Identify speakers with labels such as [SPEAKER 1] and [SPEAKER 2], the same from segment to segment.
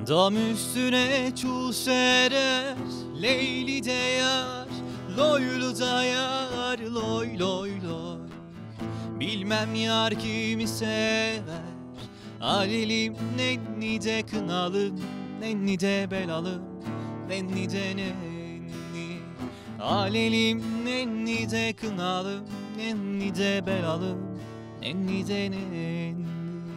[SPEAKER 1] Dam üstüne çul serer, Leyli de yar, loylu da yar, loy loy loy. Bilmem yar kimi sever, alelim nenni de kınalım, nenni de belalım, nenni de nenni. Alelim nenni de kınalım, nenni de belalım, nenni de nenni.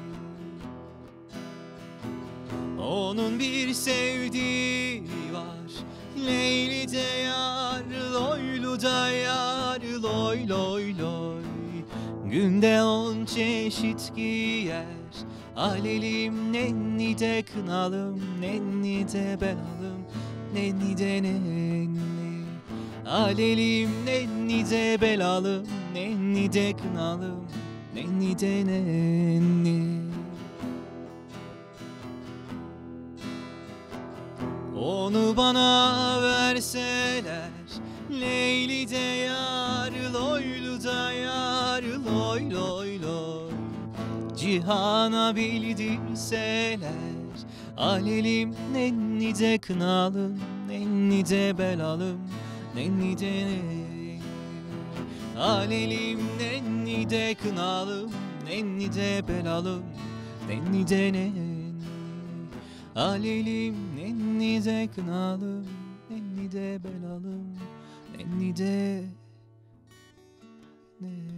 [SPEAKER 1] Onun bir sevdiği var, Leyli de yar, loylu da yar, loy loy loy. Günde 10 çeşit giyer, alelim nenni de kınalım, nenni de belalım, nenni de nenni. Alelim nenni de belalım, nenni de kınalım, nenni de nenni. Onu bana verseler, Leyli de yar, loylu da yar, loy loy loy. Cihana bildirseler, alelim nenni de kınalım, nenni de belalım, nenni de nenni. Alelim nenni de kınalım, nenni de belalım, nenni de nenni. Alelim nenni de kınalım, nenni de belalım, nenni de nenni.